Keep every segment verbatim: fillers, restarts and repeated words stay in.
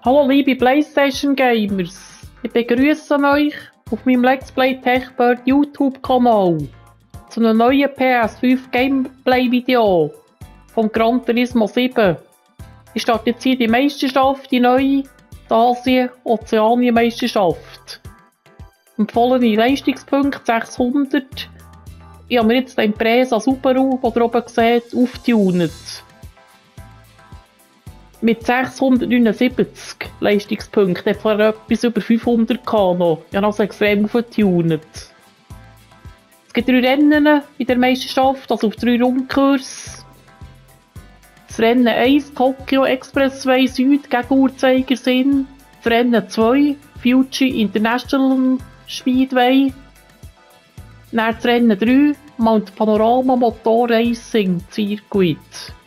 Hallo liebe PlayStation Gamers, ich begrüße euch auf meinem Let's Play TechBird YouTube-Kanal zu einem neuen P S fünf Gameplay-Video vom Gran Turismo sieben. Ich starte jetzt hier die Meisterschaft, die neue Asien-Ozeanien-Meisterschaft. Empfohlene Leistungspunkte sechshundert. Ich habe mir jetzt den Impreza Subaru, den ihr oben seht, aufgetunet. Mit sechshundertneunundsiebzig Leistungspunkten, hat vorher etwas über fünfhundert gehabt noch. Ich habe also extrem aufgetunet. Es gibt drei Rennen in der Meisterschaft, also auf drei Rundkurs. Das Rennen eins, Tokyo Expressway Süd gegen Uhrzeigersinn. Das Rennen zwei, Fuji International Speedway. Dann das Rennen drei, Mount Panorama Motor Racing Circuit.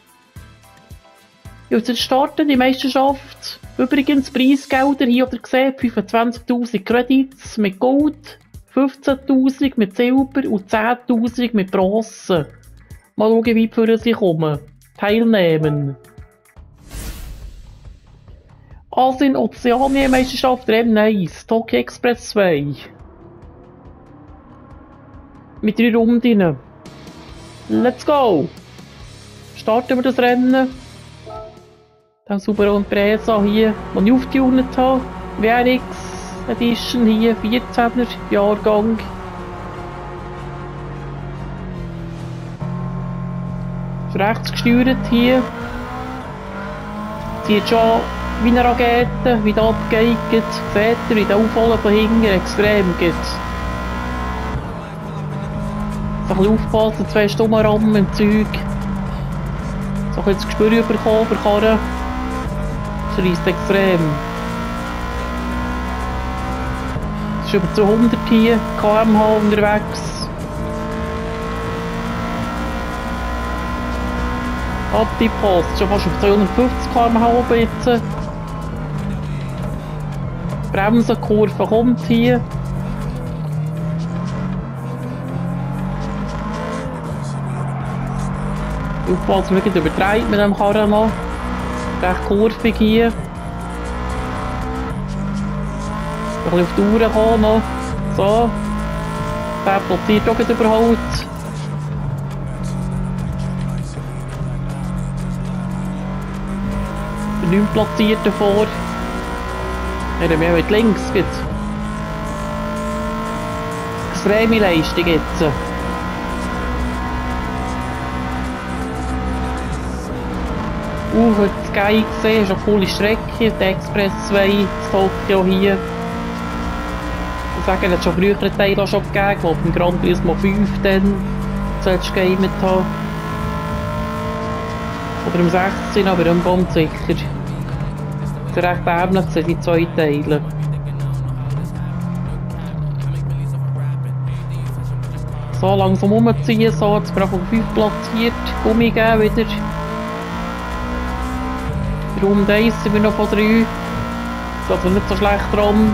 Jetzt starten die Meisterschaft. Übrigens Preisgelder hier oder gesehen, fünfundzwanzigtausend Credits mit Gold, fünfzehntausend mit Silber und zehntausend mit Bronze. Mal schauen, wie für sie kommen. Teilnehmen. Asien-Ozeanien-Meisterschaft Rennen eins, Tokyo Expressway. Mit drei Runden. Let's go! Starten wir das Rennen. Dann Subaru Impreza hier, den ich aufgetunet habe. W R X Edition hier, vierzehner Jahrgang. Ist rechts gesteuert hier. Zieht schon wie eine Rakete, wie da abgeht. Seht ihr, wie der Aufholen von hinten extrem geht. So ein bisschen aufpassen, zwei Stunden Rammen im Zeug. So ein bisschen das Gespür bekommen, über Karren. Das reisst extrem. Es ist über zweihundert hier, Kilometer pro Stunde unterwegs. Antipost, schon fast auf zweihundertfünfzig Kilometer pro Stunde oben jetzt. Bremsenkurve kommt hier. Aufpassen, wir nicht übertreiben mit dem Karren noch. Recht kurvig hier. Ein bisschen auf die Uhr kommen noch. So. Der platziert auch nicht überholt. Der neun platziert davor. Ja, mehr mit links geht. Extreme Leistung jetzt. Uh, heute Sky gesehen, ist eine coole Strecke, der Expressway, das Tokyo hier. Ich sage, es hat schon früher einen Teil schon gegeben, wo beim Gran Turismo fünf dann sollst du gegamet haben. Oder im sechzehn, aber im Band sicher. Es sind recht ähnlich, die zwei Teile. So langsam umziehen, so, jetzt bin ich auf fünf platziert, Gummi geben wieder. Runde eins sind wir noch von drei. Das ist also nicht so schlecht dran.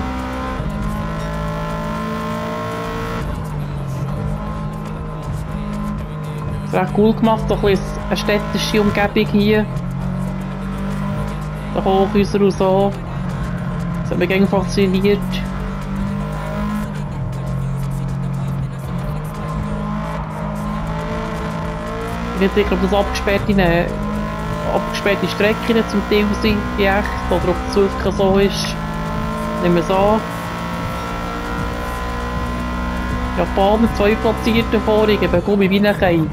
Das ist recht cool gemacht, so ein bisschen eine städtische Umgebung hier. Der Hochhäuser und so. Das hat mich irgendwie fasziniert. Ich weiß nicht, ob das abgesperrt in eine abgesperrte Strecken zum Teil sind, die echt, oder ob es wirklich so ist. Nehmen wir es an. Japaner, zwei platzierte vor, ich gebe Gummi wie ein Keib.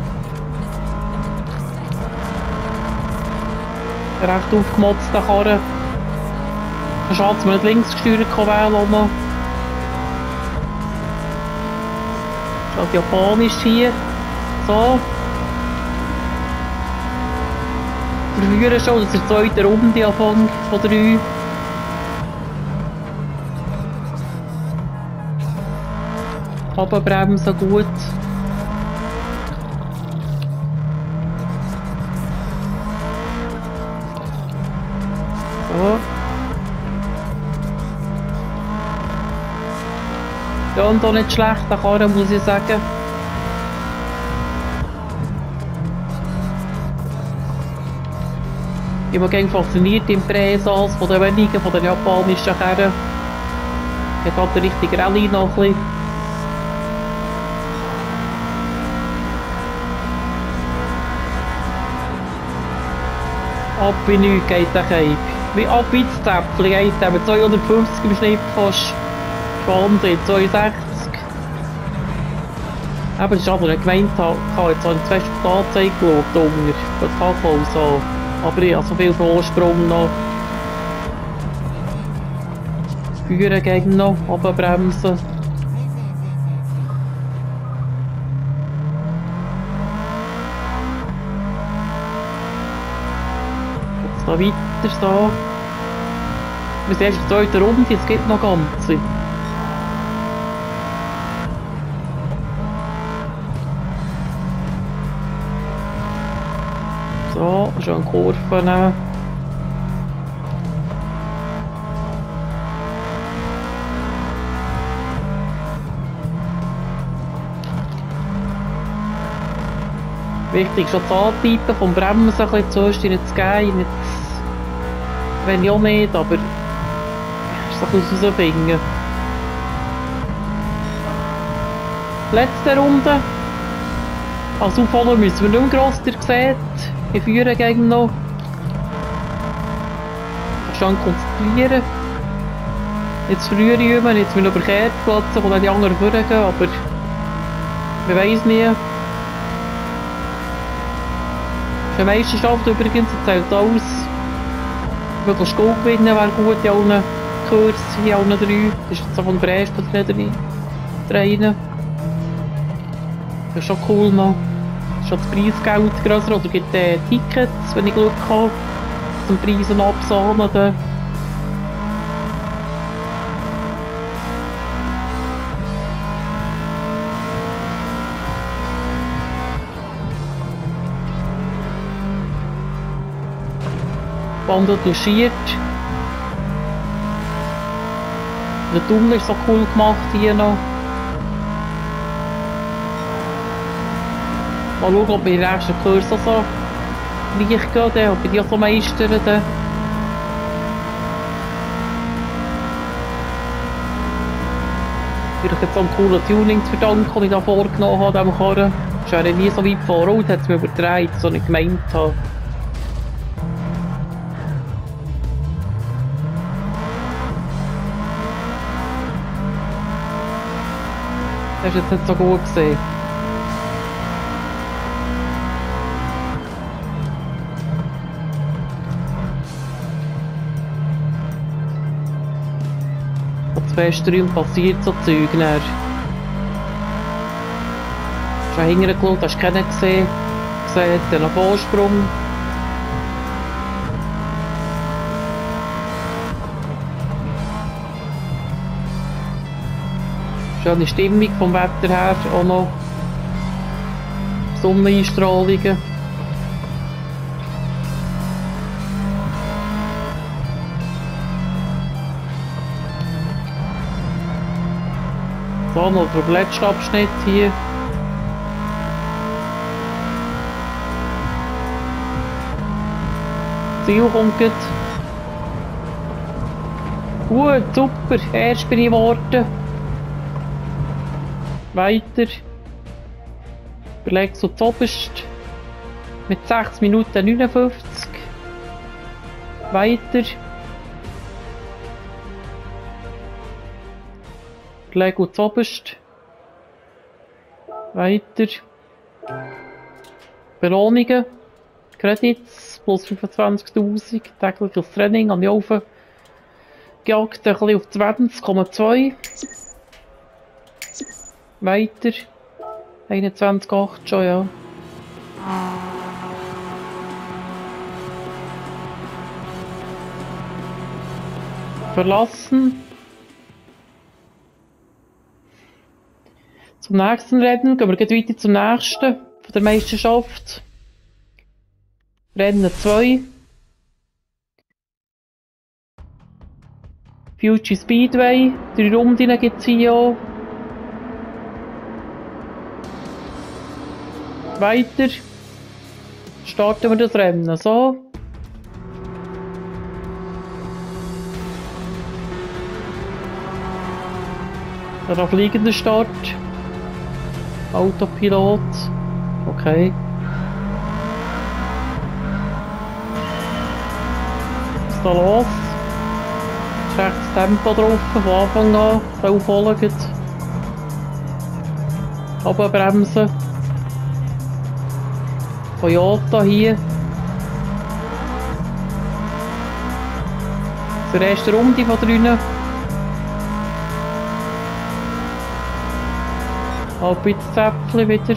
Recht aufgemotzter Karren. Schade, dass man nicht links gesteuert wählen kann. Das ist japanisch hier. So. Wir führen schon, das ist die zweite Runde Anfang von drei. Runterbremsen gut. So. Ja, und auch nicht schlecht, der Karren, muss ich sagen. Ich bin gerne fasziniert im Präsas von den wenigen, von den japanischen Kerren. Hat halt eine richtige Rallye noch ein bisschen. Ab wie nichts geht der Cape. Wie ab wie das Zäpfchen geht der mit zweihundertfünfzig im Schnitt fast. Wahnsinn, zweiundsechzig. Eben, das ist aber eine Gemeinde, jetzt habe ich zuerst auf die Anzeige geschaut, unter, das H V so. Aber ich habe so viel Vorsprung noch. Führen gegen noch, runterbremsen. Jetzt noch weiter so. Wir sind erst in der zweiten Runde, es gibt noch ganze. So, schon Kurven nehmen. Wichtig ist schon das Anpeipen vom Bremsen ein bisschen zuerst nicht zu gehen. Nicht, wenn ich auch nicht, aber ist ein bisschen rausfinden. Letzte Runde. Als Aufholer müssen wir nicht mehr gross, ihr seht. Ich führe gegen noch. Ich kann konzentrieren. Jetzt früher üben, jetzt will ich über Kehrplatz, wo dann die anderen vorgehen, aber man weiss nie. Das ist eine Meisterschaft übrigens, das zählt alles. Möglichst gut gewinnen wäre gut in allen Kursen, in allen drei. Das ist jetzt so von der ersten von den dreien. Das ist schon cool noch. Schon das Preisgeld grösser oder gibt es Tickets, wenn ich Glück habe, zum Preisen absahnen. Dann. Band duschiert. Der Tunnel ist so cool gemacht hier noch. Mal schauen, ob wir in den nächsten Kurs auch so leicht gehen, ob ich die auch so meistern. Dann. Vielleicht jetzt so einen coolen Tuning zu verdanken, den ich da vorgenommen habe, diesem Karren. Das wäre nie so weit voraus, hat es mir übertragen, so ich gemeint habe. Das ist jetzt nicht so gut gesehen. Festräumen passiert so Zeug. Dann. Schon hinterher geschaut, hast du keinen gesehen. Gesehen, dann einen Vorsprung. Schöne Stimmung vom Wetter her, auch noch Sonneneinstrahlungen. So, noch der letzte Abschnitt hier. Ziel kommt gut. Gut, super. Erst bin ich geworden. Weiter. Überleg so zuoberst. Mit sechs Minuten neunundfünfzig. Weiter. Lego zuoberst. Weiter. Belohnungen. Credits plus fünfundzwanzigtausend. Tägliches Training an die Ofen. Gejagt ein bisschen auf zwanzig Komma zwei. Weiter. einundzwanzig Komma acht schon, ja. Verlassen. Zum nächsten Rennen gehen wir gleich weiter zum nächsten von der Meisterschaft. Rennen zwei. Fuji Speedway. Drei Runden gibt es hier auch. Weiter. Starten wir das Rennen. So. Der fliegende Start. Autopilot. Okay. Was ist da los? Ist recht das Tempo drauf, von Anfang an. So folgen. Runterbremsen. Toyota hier. Zur ersten Runde von drinnen. Alpizäpfchen wieder.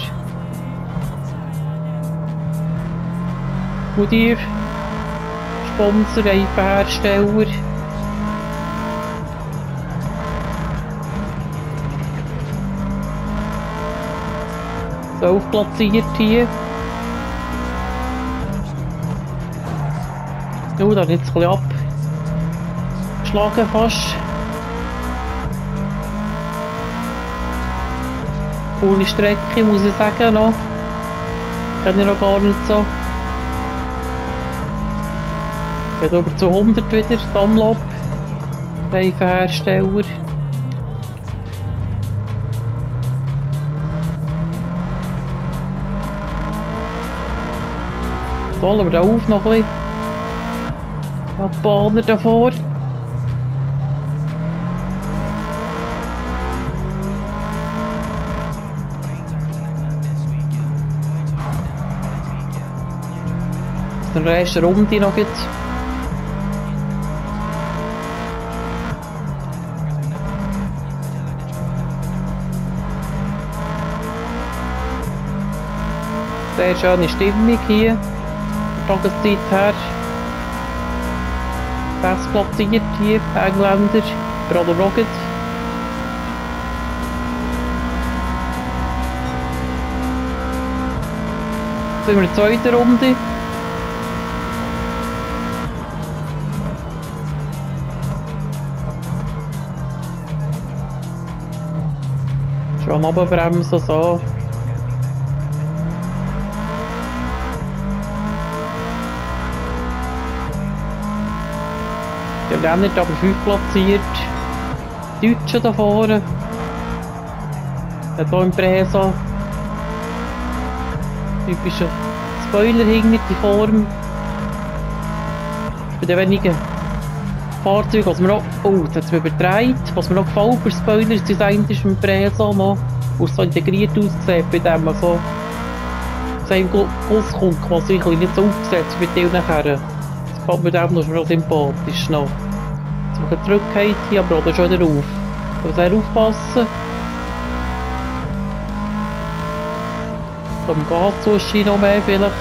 Goodyear. Sponsor, Reifenhersteller. zwölf platziert hier. Oh, da hat jetzt ein bisschen abgeschlagen fast. Coole Strecke, muss ich sagen, noch. Kenne ich noch gar nicht so. Geht über zu hundert wieder, Dunlop. Reifenhersteller. Wollen wir da auf noch ein bisschen. Die Bahner davor. In der ersten Runde noch gibt. Sehr schöne Stimmung hier. Tageszeit her. Best platziert hier, Engländer, Brother Rocket. Jetzt sind wir in der zweiten Runde. Schon runterbremsen, so. Der Renner aber fünf platziert. Die Deutschen da vorne. Hier im Presa. Typischer Spoiler hinter die Form. Bei den wenigen Fahrzeugen, was mir noch. Oh, jetzt hat es mir übertreibt. Was mir noch gefällt für Spoiler ist, das eine ist mit dem Presa noch. Wo es so integriert aussieht, bei dem man so. So ein Guss kommt, quasi ein bisschen nicht so aufgesetzt wie die nachher. Das gefällt mir dem noch schon sympathisch noch. Jetzt mache ich zurückgeht hier, aber auch schon wieder auf. Ich muss sehr aufpassen. Vom Gaszuschein noch mehr vielleicht.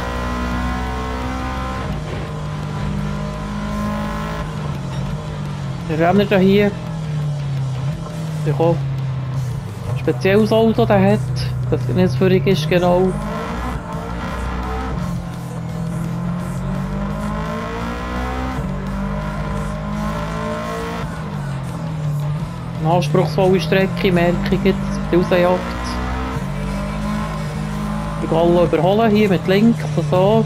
Der Renner hier. Der hat ein spezielles Auto, der hat. Das nicht völlig ist, genau. Eine anspruchsvolle Strecke, merke ich jetzt, die Rausjagd. Ich kann alle überholen, hier mit links, so.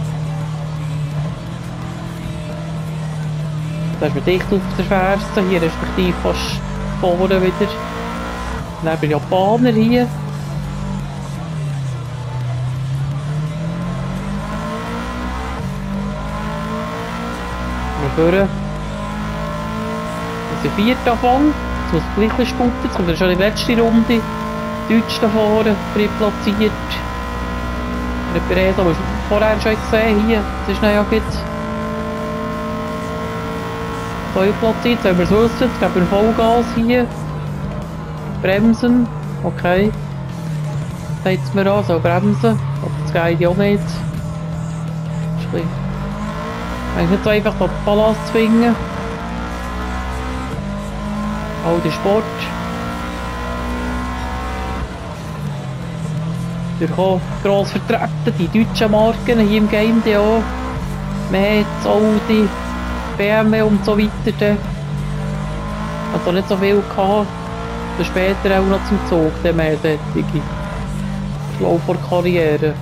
Da ist man dicht auf der Ferse, hier respektive fast vorne wieder. Neben Japaner hier. Wir führen. Das ist der vierte davon. Jetzt muss es gleich sputten, jetzt kommt schon die letzte Runde. Die Deutschen da vorne, frei platziert. Der Perez haben wir vorher schon gesehen, hier, das ist ja jetzt. So platziert, jetzt haben wir es wissen, jetzt geben wir Vollgas hier. Bremsen, okay. Sagt es mir an, so bremsen, aber das geht ja auch nicht. Das ist ein bisschen... Eigentlich nicht so einfach, den Ballast zu zwingen. Audi Sport. Natürlich auch gross vertreten, die deutschen Marken hier im Game die auch. Merz, Audi, B M W und so weiter. Also nicht so viel gehabt. Und später auch noch zum Zug, der mehr sättige. Schlau vor Karriere.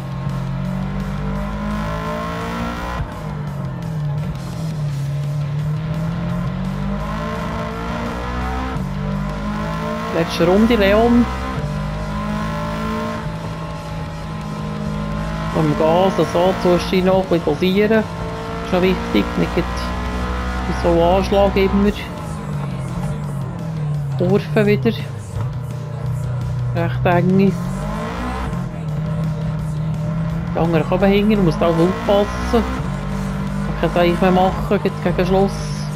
Letzte Runde, Leon. Am Gas, so, zwischendurch noch ein bisschen dosieren. Das ist schon wichtig, nicht so Anschlag immer. Kurven wieder. Recht enge. Die anderen kommen hinten, du musst auch aufpassen. Ich kann kein Zeichen mehr machen, geht gegen Schluss.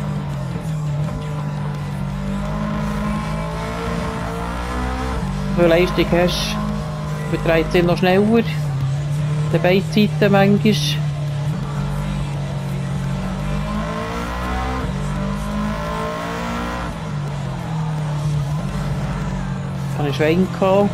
Wenn du Leistung hast, übertreibt es noch schneller. Die beiden Seiten manchmal. Ich hatte einen Schwenk, den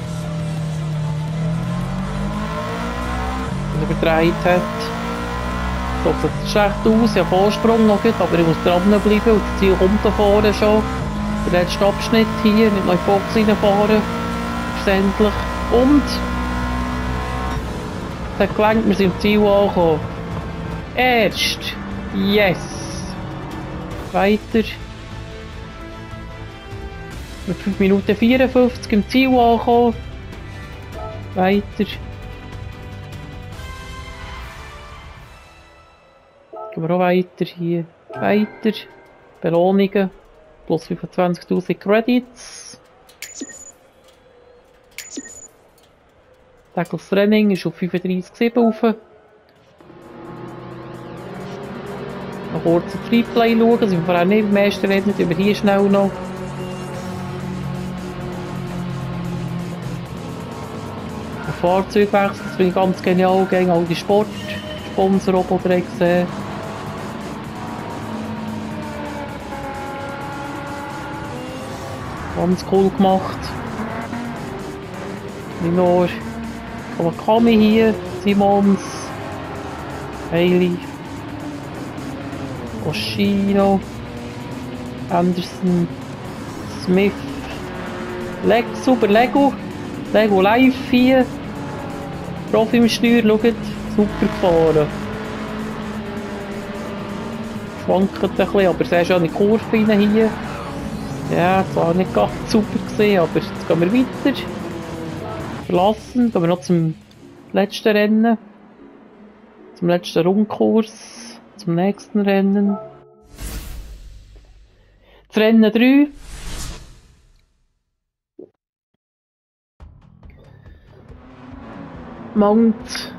er übertreibt hat. So sieht es schlecht aus, ich habe Vorsprung noch, aber ich muss dranbleiben und das Ziel kommt da vorne schon. Der letzte Abschnitt hier, nicht noch in die Box reinfahren. Verständlich. Und es hat gelangt, wir sind im Ziel angekommen. Erst. Yes. Weiter. Mit fünf Minuten vierundfünfzig im Ziel angekommen. Weiter. Gehen wir auch weiter hier. Weiter. Belohnungen. Plus fünfundzwanzigtausend Credits. Tägliches Training ist auf fünfunddreissig Komma sieben rauf. Noch kurz auf Freeplay schauen, sind wir auch nicht im ersten Rennen, über hier schnell noch. Ein Fahrzeugwechsel, das finde ich ganz genial, gegen all die Sport, Sponsorroboter gesehen. Ganz cool gemacht. Minor. Kawakami hier, Simons, Bailey, Oshino, Anderson, Smith, Leg, super Lego, Lego live hier, Profi im Steuer, schaut, super gefahren. Schwankt ein bisschen, aber sehr schöne Kurve rein hier. Ja, zwar nicht ganz super gesehen, aber jetzt gehen wir weiter. Verlassen, gehen wir noch zum letzten Rennen. Zum letzten Rundkurs. Zum nächsten Rennen. Das Rennen drei. Mount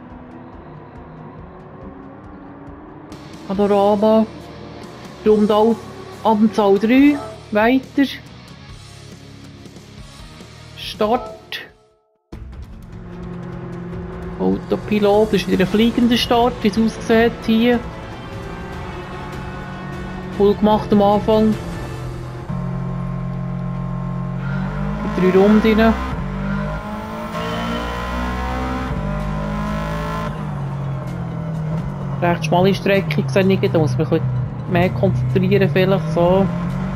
Panorama. Rundanzahl drei. Weiter. Start. Autopilot, das ist wieder ein fliegender Start, wie es aussieht hier. Cool gemacht am Anfang. Die drei Runden. Recht schmale Strecke, sehe ich, da muss man ein bisschen mehr konzentrieren vielleicht so.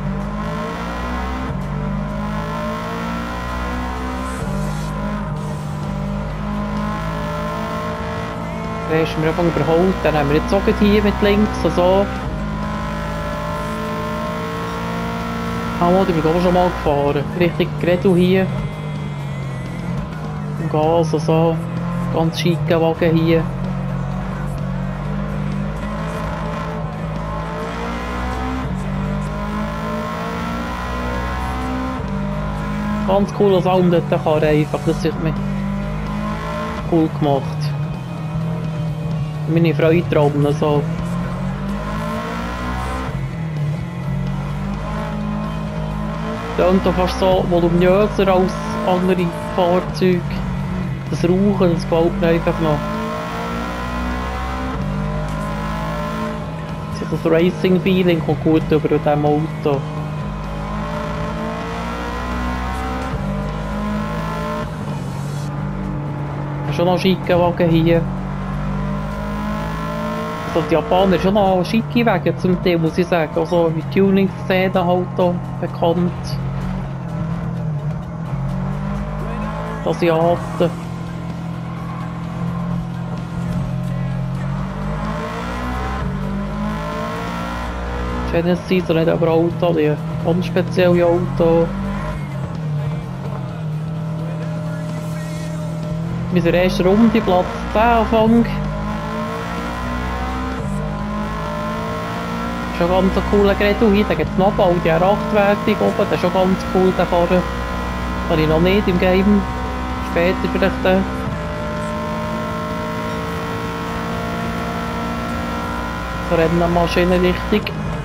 Dann ist mir einfach überholt, dann haben wir jetzt auch hier mit links, also. Ah, da bin ich auch schon mal gefahren. Richtig Gredu hier. Im Gas, also. Ganz schicker Wagen hier. Ganz cooler Sound dort kann einfach, das ist mir cool gemacht. Meine Freude dran, so. Tönt doch fast so voluminöser als andere Fahrzeuge. Das Rauchen, das gefällt mir einfach noch. Das Racing-Feeling kommt gut über diesem Auto. Schon noch ein schicker Wagen hier. Also die Japaner sind schon noch schicke Wege zum Teil, muss ich sagen. Also wie Tuning-Szene halt hier bekannt. Die Asiaten. Genesis, so nicht aber Auto, die ganz spezielle Auto. Mit der ersten Runde, Platz zehn Anfang. Schon ganz ein cooler Gerät hier, da gibt es noch bald die R acht-Wertung oben, das ist schon ganz cool, der Karren. Habe ich noch nicht im Game. Später vielleicht den. So Rennmaschine richtig.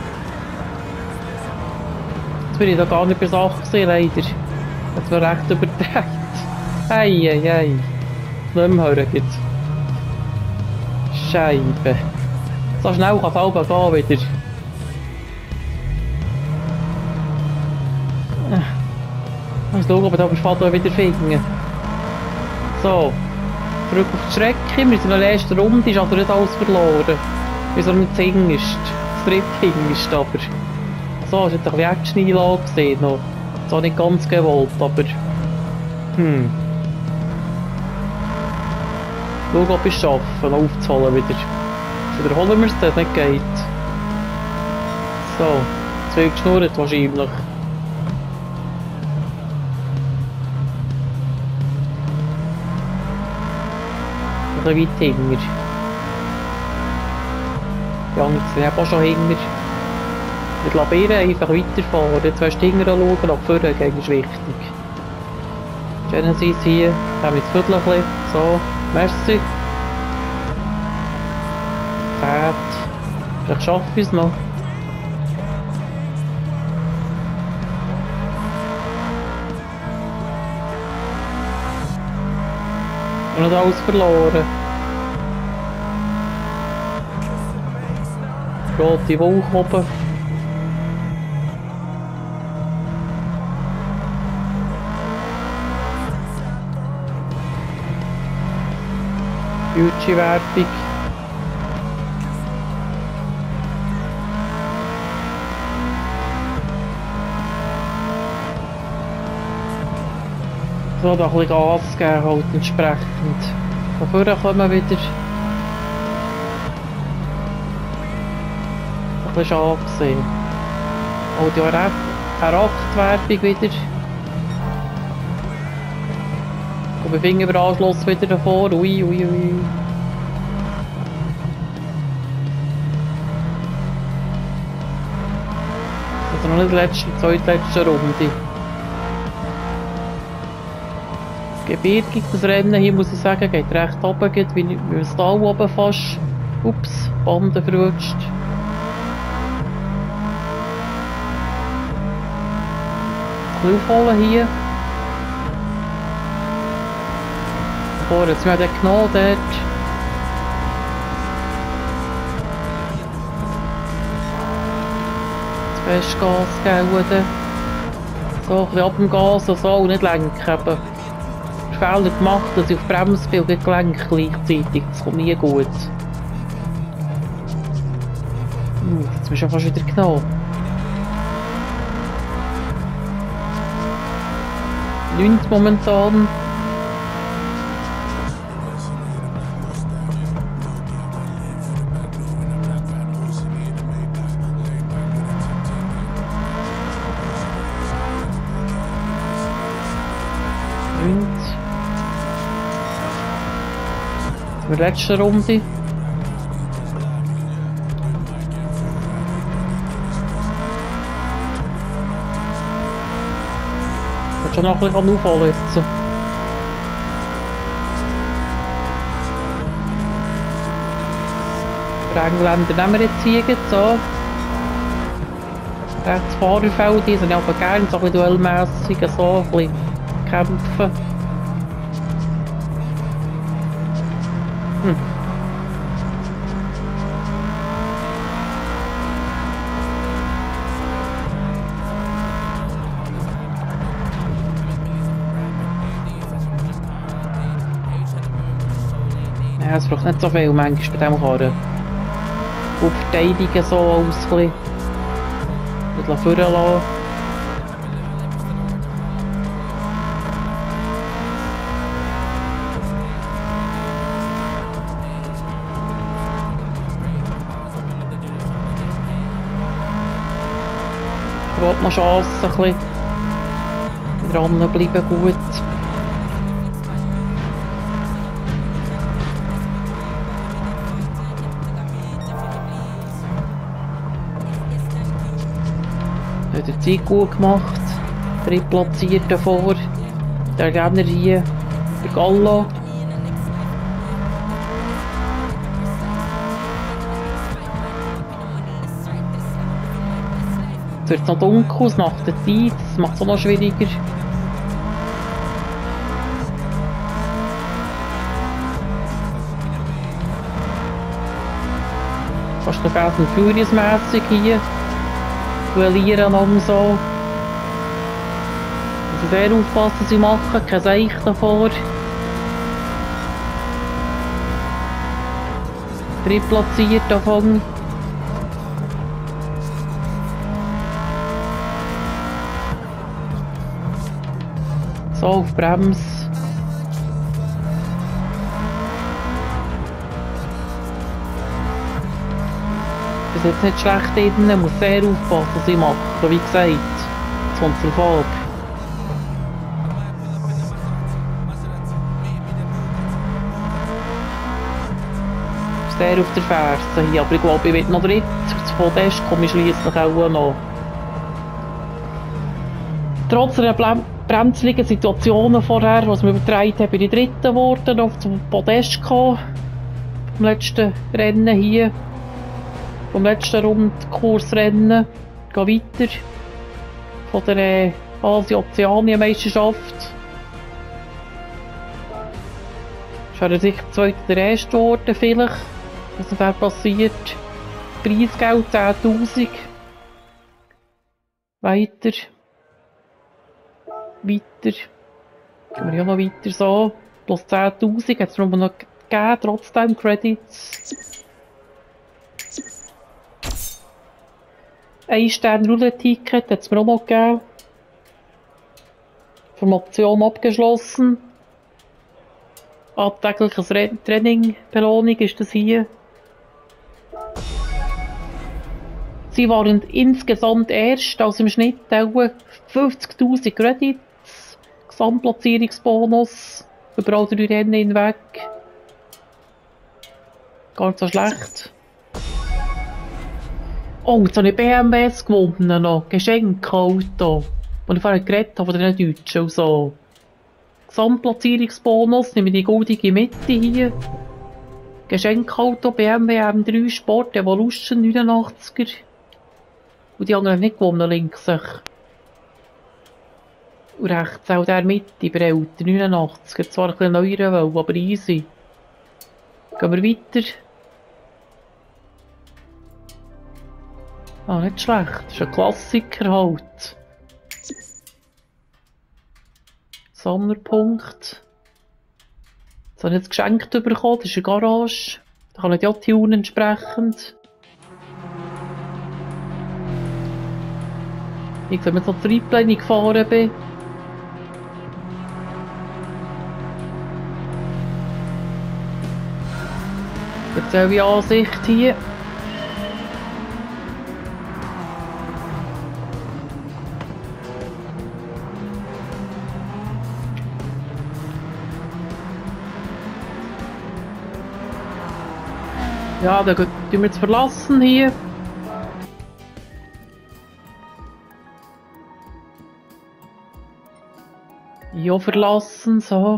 Jetzt bin ich da gar nicht bei Sache gesehen, leider. Das war recht überträgt. Ei, ei, ei. Nicht mehr hören gibt. Scheibe. So schnell kann es halb gehen wieder. Ich muss schauen, ob wir da beim wieder finden. So. Zurück auf die Strecke. Wir sind in der ersten Runde, ist also nicht alles verloren. Wieso nicht das Hingerste? Das dritte Hingerste aber. So, es hat ein bisschen Action-Einlage gesehen noch. So nicht ganz gewollt, aber... Hm. Schauen, ob wir es schaffen, noch aufzuholen wieder. Wiederholen wir es, das nicht geht. So. Zu viel geschnurrt wahrscheinlich. Ein bisschen weit hinger. Die anderen sind auch schon hinger. Mit Labieren einfach weiterfahren. Jetzt willst du hinterher schauen, nach vorne gehen ist wichtig. Genesis hier, da haben wir das Viertel ein bisschen. So, merci. Fährt. Vielleicht schaffe ich es noch. Und nicht alles verloren. Rote Wolke oben. Gucci-Werbung. So, da ein bisschen Gas geben, halt entsprechend. Von vorne kommen wir wieder. Ein bisschen schade gesehen. Oh, die R acht-Werbung wieder. Und wir finden über Anschluss wieder davor. Ui, ui, ui. Also noch nicht die letzte, die zweitletzte Runde. Gebirgig das Rennen hier, muss ich sagen, geht recht runter, geht wie, wie das Tal oben fast. Ups, Bande verrutscht. Ein bisschen aufholen hier. Vorher, jetzt haben wir den genommen dort. Das fest Gas geben. So, ein bisschen ab dem Gas und so, und nicht lenken. Fehler gemacht, dass ich auf Bremse bin und gelenkt gleichzeitig. Das kommt nie gut. Hm, jetzt bist du fast wieder genommen. neunzig momentan. Die letzte Runde. Ich kann schon noch ein bisschen aufholen jetzt. Die Engländer nehmen wir jetzt hier so. Rechts Fahrerfeld, die sind aber gerne so ein bisschen duellmässig, so ein bisschen kämpfen. Hm. Ja, es braucht nicht so viel manchmal bei diesem Karren. Und verteidigen so alles ein bisschen. Ein bisschen vorne lassen. Ich wollte noch Chance ein bisschen dranbleiben, gut. hat der Zeit gut gemacht. Drittplatziert davor. Der Gegner hier, der Gallo. Jetzt wird es noch dunkel, es macht der Zeit, das macht es auch noch schwieriger. Fast ein Fast and Furious mässig hier. Duellieren lang so. Also sehr aufpassen, was sie machen, kein Seich davor. Drittplatziert davon. So, auf Brems. Das ist jetzt nicht schlecht drin, man muss sehr aufpassen, was ich mache. Wie gesagt, jetzt kommt es drauf ab. Sehr auf der Ferse hier, aber ich glaube, ich will noch dritt. Das Podest komme ich schliesslich auch noch. Trotz der bremseligen Situationen vorher, was wir übertragen haben, bin ich Dritter geworden, auf zum Podest gekommen. Vom letzten Rennen hier. Vom letzten Rundkursrennen. Ich gehe weiter. Von der äh, Asien-Ozeanien-Meisterschaft. Ich wäre sicher zweiter oder erster geworden, vielleicht. Was wäre passiert? Preisgeld zehntausend. Weiter. Weiter. Gehen wir ja noch weiter so. Plus zehntausend hat es noch gegeben, trotzdem Credits. Ein Stern Roulette-Ticket hat es mir auch noch gegeben. Formation abgeschlossen. Alltägliches Training, Belohnung ist das hier. Sie waren insgesamt erst, also im Schnitt fünfzigtausend Credits, Gesamtplatzierungsbonus über alle drei Rennen hinweg. Gar nicht so schlecht. Oh, jetzt habe ich B M Ws gewonnen noch, Geschenkauto, wo ich vorher geredet habe von den Deutschen und so. Gesamtplatzierungsbonus, nehme ich die goldige Mitte hier. Geschenkauto B M W M drei Sport Evolution neunundachtziger. Und die anderen haben nicht gewonnen, links. Und rechts auch der Mitte, Brell, der neunundachtziger. Zwar ein bisschen neuer, aber easy. Gehen wir weiter. Ah, nicht schlecht. Das ist ein Klassiker halt. Sommerpunkt. Das habe ich jetzt geschenkt bekommen. Das ist eine Garage. Da kann ich ja tunen entsprechend. Ich sehe, wenn ich so Triebpläne gefahren bin. Jetzt habe ich Ansicht hier. Ja, dann tun wir jetzt verlassen hier. Ja, verlassen, so.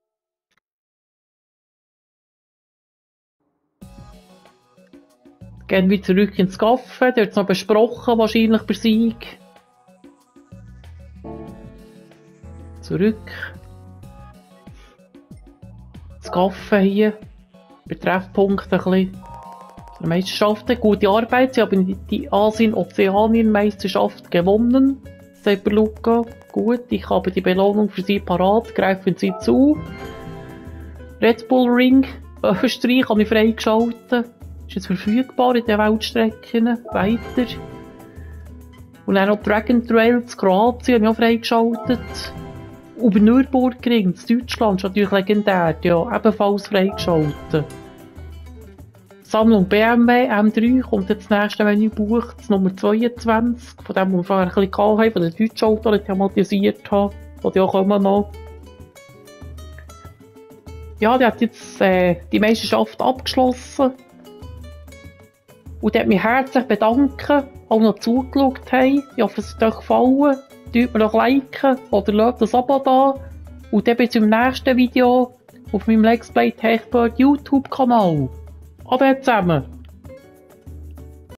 Gehen wir zurück ins Café, dort ist noch besprochen, wahrscheinlich bei Sieg. Zurück. Das Café hier. Betreffpunkte ein bisschen. Die Meisterschaften, gute Arbeit. Sie haben die Asien-Ozeanien-Meisterschaft gewonnen. Sagt Luca. Gut, ich habe die Belohnung für Sie parat. Greifen Sie zu. Red Bull Ring, Österreich, habe ich freigeschaltet. Ist jetzt verfügbar in den Weltstrecken. Weiter. Und dann noch Dragon Trails, Kroatien, habe ich auch freigeschaltet. Und Nürburgring, in Deutschland, ist natürlich legendär. Ja, ebenfalls freigeschaltet. Sammlung B M W M drei kommt jetzt das nächste Menü bucht, das Nummer zweiundzwanzig, von dem, was wir vorher ein bisschen hatten, von den deutschen Autos, die ich thematisiert habe, die auch kommen noch. Ja, die hat jetzt äh, die Meisterschaft abgeschlossen. Und dort mich herzlich bedanken, auch noch zugeschaut haben. Ich hoffe, es hat euch gefallen. Tut mir noch liken oder lasst ein Abo da. Und dann bis zum nächsten Video auf meinem Let's Play Techbird YouTube-Kanal. Ade zusammen!